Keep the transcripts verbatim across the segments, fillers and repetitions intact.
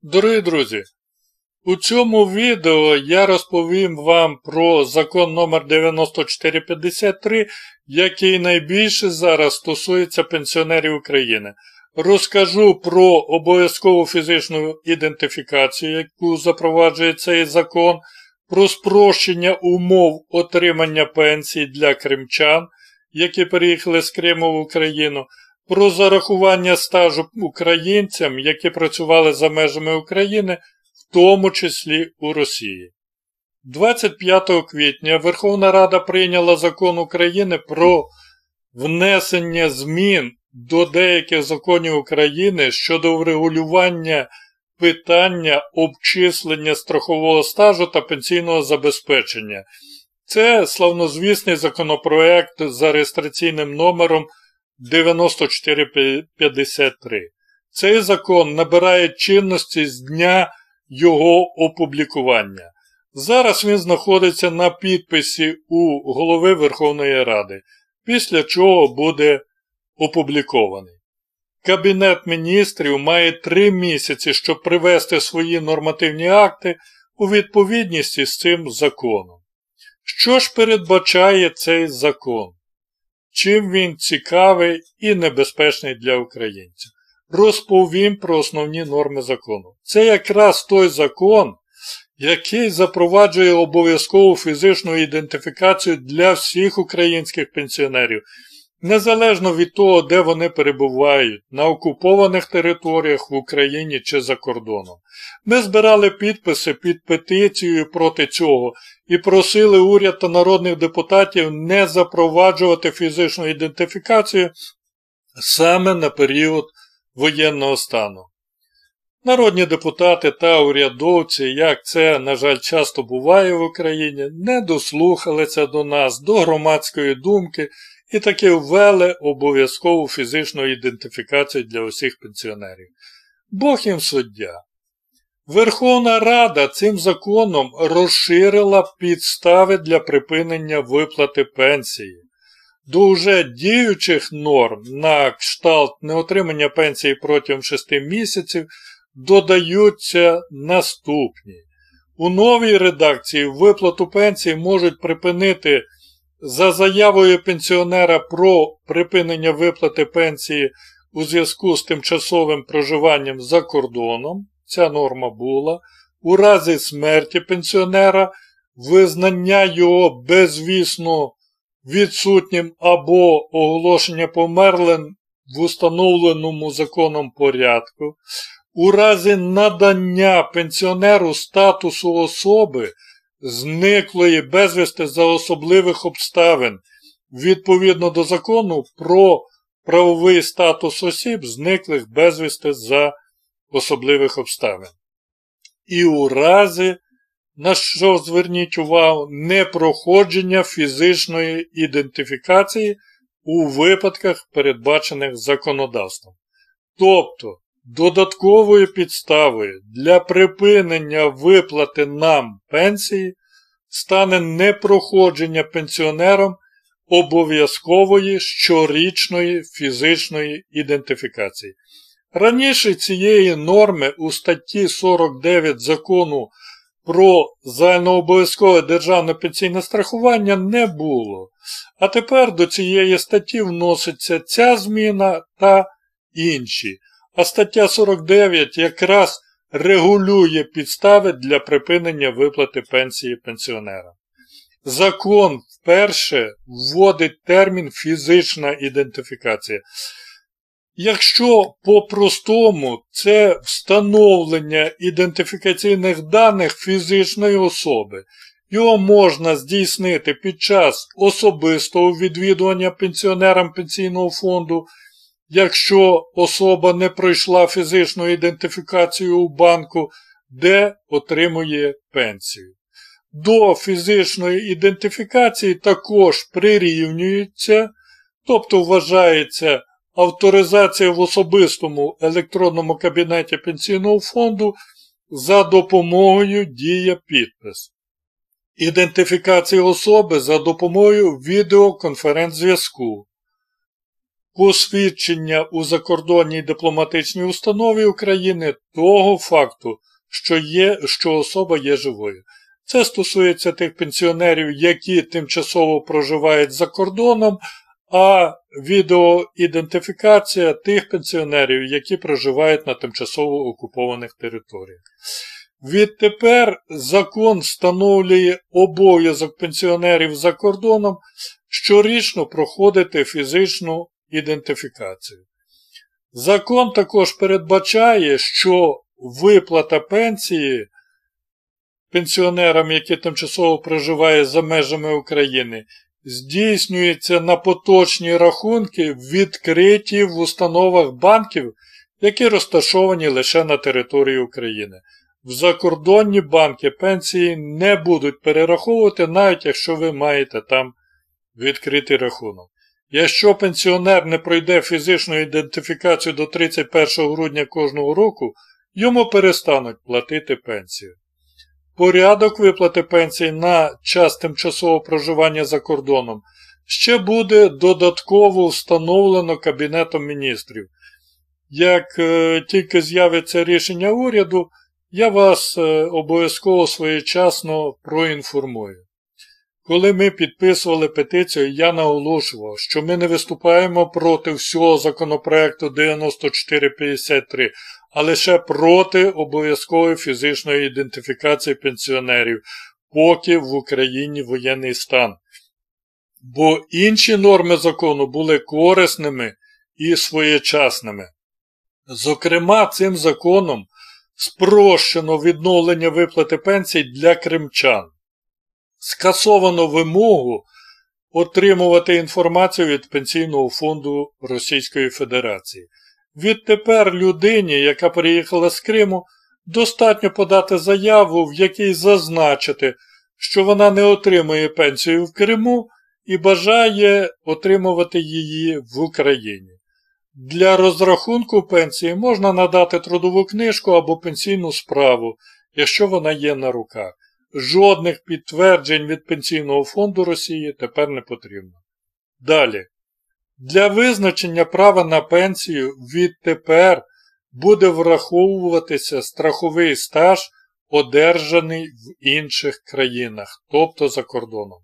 Дорогі друзі, у цьому відео я розповім вам про закон номер дев'яносто чотири п'ятдесят три, який найбільше зараз стосується пенсіонерів України. Розкажу про обов'язкову фізичну ідентифікацію, яку запроваджує цей закон, про спрощення умов отримання пенсій для кримчан, які переїхали з Криму в Україну, про зарахування стажу українцям, які працювали за межами України, в тому числі у Росії. двадцять п'ятого квітня Верховна Рада прийняла закон України про внесення змін до деяких законів України щодо врегулювання питання обчислення страхового стажу та пенсійного забезпечення. Це славнозвісний законопроект за реєстраційним номером дев'яносто чотири п'ятдесят три. Цей закон набирає чинності з дня його опублікування. Зараз він знаходиться на підписі у Голови Верховної Ради, після чого буде опублікований. Кабінет міністрів має три місяці, щоб привести свої нормативні акти у відповідність із цим законом. Що ж передбачає цей закон? Чим він цікавий і небезпечний для українців? Розповім про основні норми закону. Це якраз той закон, який запроваджує обов'язкову фізичну ідентифікацію для всіх українських пенсіонерів, незалежно від того, де вони перебувають, на окупованих територіях в Україні чи за кордоном. Ми збирали підписи під петицією проти цього і просили уряд та народних депутатів не запроваджувати фізичну ідентифікацію саме на період воєнного стану. Народні депутати та урядовці, як це, на жаль, часто буває в Україні, не дослухалися до нас, до громадської думки і таки ввели обов'язкову фізичну ідентифікацію для усіх пенсіонерів. Бог їм суддя. Верховна Рада цим законом розширила підстави для припинення виплати пенсії. До вже діючих норм на кшталт неотримання пенсії протягом шести місяців додаються наступні. У новій редакції виплату пенсії можуть припинити за заявою пенсіонера про припинення виплати пенсії у зв'язку з тимчасовим проживанням за кордоном. Ця норма була. У разі смерті пенсіонера, визнання його безвісно відсутнім або оголошення померлим в установленому законом порядку, у разі надання пенсіонеру статусу особи, зниклої безвісти за особливих обставин, відповідно до закону про правовий статус осіб, зниклих безвісти за особливих обставин. І у разі, на що зверніть увагу, непроходження фізичної ідентифікації у випадках, передбачених законодавством. Тобто, додатковою підставою для припинення виплати нам пенсії стане непроходження пенсіонером обов'язкової щорічної фізичної ідентифікації. Раніше цієї норми у статті сорок дев'ять закону про загальнообов'язкове державне пенсійне страхування не було. А тепер до цієї статті вноситься ця зміна та інші. А стаття сорок дев'ять якраз регулює підстави для припинення виплати пенсії пенсіонерам. Закон вперше вводить термін «фізична ідентифікація». Якщо по-простому це встановлення ідентифікаційних даних фізичної особи, його можна здійснити під час особистого відвідування пенсіонерам пенсійного фонду, якщо особа не пройшла фізичну ідентифікацію у банку, де отримує пенсію. До фізичної ідентифікації також прирівнюється, тобто вважається авторизація в особистому електронному кабінеті пенсійного фонду за допомогою дія-підпис. Ідентифікація особи за допомогою відеоконференц-зв'язку. посвідчення у закордонній дипломатичній установі України того факту, що, є, що особа є живою. Це стосується тих пенсіонерів, які тимчасово проживають за кордоном, а відеоідентифікація тих пенсіонерів, які проживають на тимчасово окупованих територіях. Відтепер закон встановлює обов'язок пенсіонерів за кордоном щорічно проходити фізичну ідентифікацію. Закон також передбачає, що виплата пенсії пенсіонерам, які тимчасово проживають за межами України, здійснюється на поточні рахунки, відкриті в установах банків, які розташовані лише на території України. В закордонні банки пенсії не будуть перераховувати, навіть якщо ви маєте там відкритий рахунок. Якщо пенсіонер не пройде фізичну ідентифікацію до тридцять першого грудня кожного року, йому перестануть платити пенсію. Порядок виплати пенсії на час тимчасового проживання за кордоном ще буде додатково встановлено Кабінетом міністрів. Як е, тільки з'явиться рішення уряду, я вас е, обов'язково своєчасно проінформую. Коли ми підписували петицію, я наголошував, що ми не виступаємо проти всього законопроекту дев'яносто чотири п'ятдесят три, а лише проти обов'язкової фізичної ідентифікації пенсіонерів, поки в Україні воєнний стан. Бо інші норми закону були корисними і своєчасними. Зокрема, цим законом спрощено відновлення виплати пенсій для кримчан. Скасовано вимогу отримувати інформацію від Пенсійного фонду Російської Федерації. Відтепер людині, яка приїхала з Криму, достатньо подати заяву, в якій зазначити, що вона не отримує пенсію в Криму і бажає отримувати її в Україні. Для розрахунку пенсії можна надати трудову книжку або пенсійну справу, якщо вона є на руках. Жодних підтверджень від Пенсійного фонду Росії тепер не потрібно. Далі. Для визначення права на пенсію відтепер буде враховуватися страховий стаж, одержаний в інших країнах, тобто за кордоном.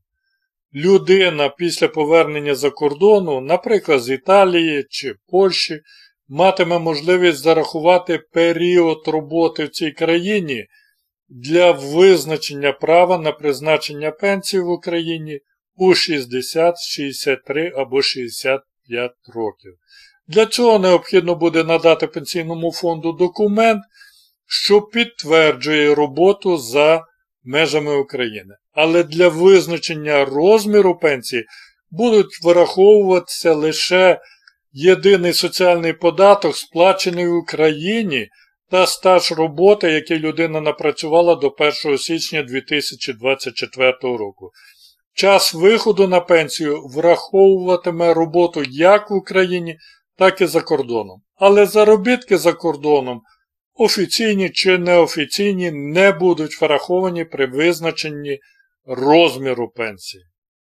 Людина після повернення за кордону, наприклад, з Італії чи Польщі, матиме можливість зарахувати період роботи в цій країні для визначення права на призначення пенсії в Україні у шістдесят, шістдесят три або шістдесят п'ять років. Для цього необхідно буде надати Пенсійному фонду документ, що підтверджує роботу за межами України. Але для визначення розміру пенсії будуть враховуватися лише єдиний соціальний податок, сплачений в Україні, та стаж роботи, який людина напрацювала до першого січня дві тисячі двадцять четвертого року. Час виходу на пенсію враховуватиме роботу як в Україні, так і за кордоном. Але заробітки за кордоном, офіційні чи неофіційні, не будуть враховані при визначенні розміру пенсії.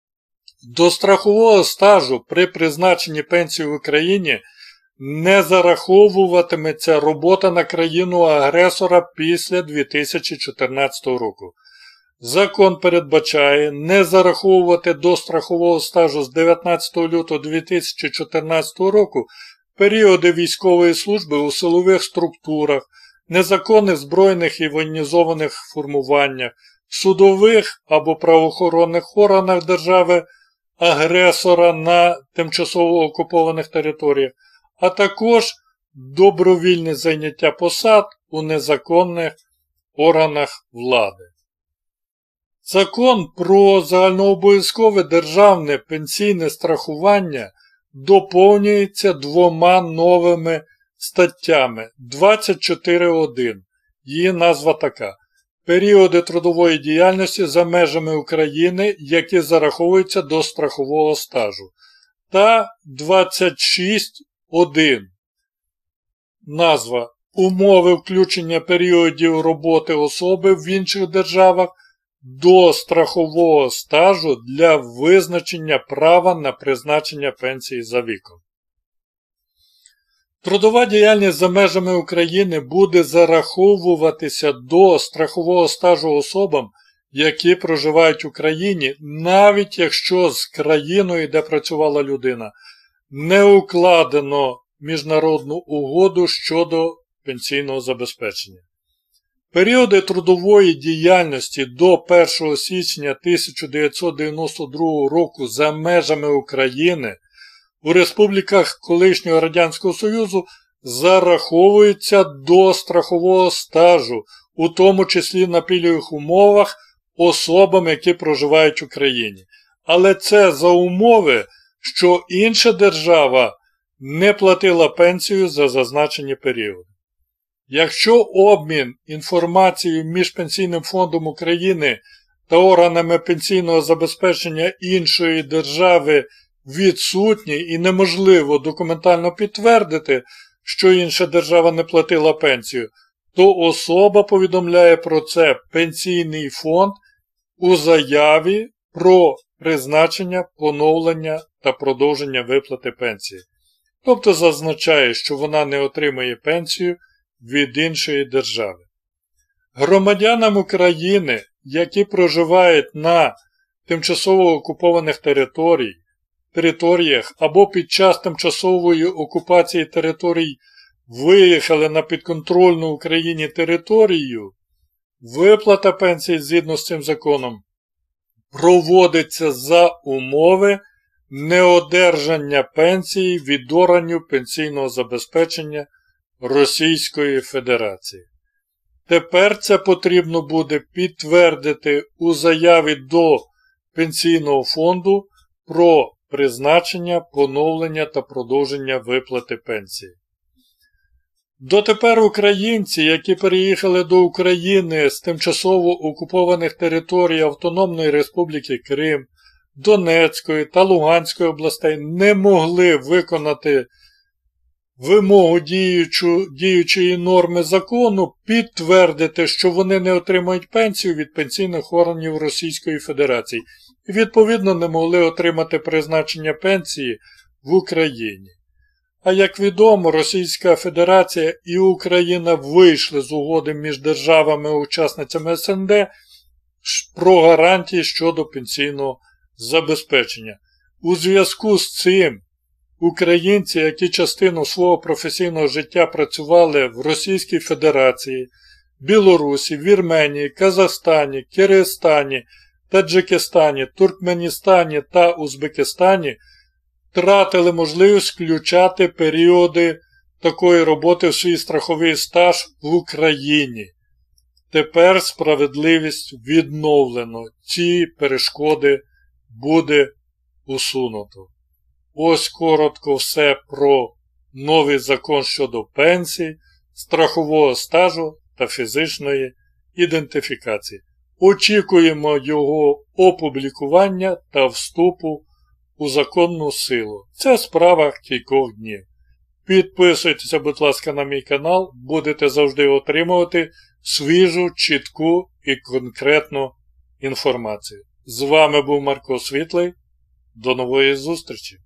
До страхового стажу при призначенні пенсії в Україні не зараховуватиметься робота на країну-агресора після дві тисячі чотирнадцятого року. Закон передбачає не зараховувати до страхового стажу з дев'ятнадцятого лютого дві тисячі чотирнадцятого року періоди військової служби у силових структурах, незаконних збройних і воєнізованих формуваннях, судових або правоохоронних органах держави-агресора на тимчасово окупованих територіях, а також добровільне зайняття посад у незаконних органах влади. Закон про загальнообов'язкове державне пенсійне страхування доповнюється двома новими статтями. двадцять чотири один. Її назва така. Періоди трудової діяльності за межами України, які зараховуються до страхового стажу. Та двадцять шість один. Назва. Умови включення періодів роботи особи в інших державах до страхового стажу для визначення права на призначення пенсії за віком. Трудова діяльність за межами України буде зараховуватися до страхового стажу особам, які проживають в Україні, навіть якщо з країною, де працювала людина, не укладено міжнародну угоду щодо пенсійного забезпечення. Періоди трудової діяльності до першого січня тисяча дев'ятсот дев'яносто другого року за межами України у республіках колишнього Радянського Союзу зараховуються до страхового стажу, у тому числі на пільгових умовах особам, які проживають в Україні. Але це за умови, що інша держава не платила пенсію за зазначені періоди. Якщо обмін інформацією між Пенсійним фондом України та органами пенсійного забезпечення іншої держави відсутній і неможливо документально підтвердити, що інша держава не платила пенсію, то особа повідомляє про це Пенсійний фонд у заяві про призначення, поновлення та продовження виплати пенсії. Тобто зазначає, що вона не отримує пенсію від іншої держави. Громадянам України, які проживають на тимчасово окупованих територій, територіях або під час тимчасової окупації територій виїхали на підконтрольну Україні територію, виплата пенсії згідно з цим законом проводиться за умови неодержання пенсії від органів пенсійного забезпечення Російської Федерації. Тепер це потрібно буде підтвердити у заяві до Пенсійного фонду про призначення, поновлення та продовження виплати пенсії. Дотепер українці, які переїхали до України з тимчасово окупованих територій Автономної Республіки Крим, Донецької та Луганської областей, не могли виконати вимогу діючу, діючої норми закону підтвердити, що вони не отримають пенсію від пенсійних органів Російської Федерації і, відповідно, не могли отримати призначення пенсії в Україні. А як відомо, Російська Федерація і Україна вийшли з угоди між державами-учасницями ес ен де про гарантії щодо пенсійного забезпечення. У зв'язку з цим українці, які частину свого професійного життя працювали в Російській Федерації, Білорусі, Вірменії, Казахстані, Киргизстані, Таджикистані, Туркменістані та Узбекистані, втратили можливість включати періоди такої роботи в свій страховий стаж в Україні. Тепер справедливість відновлено. Ці перешкоди буде усунуто. Ось коротко все про новий закон щодо пенсії, страхового стажу та фізичної ідентифікації. Очікуємо його опублікування та вступу у законну силу. Це справа кількох днів. Підписуйтеся, будь ласка, на мій канал, будете завжди отримувати свіжу, чітку і конкретну інформацію. З вами був Марко Світлий. До нової зустрічі!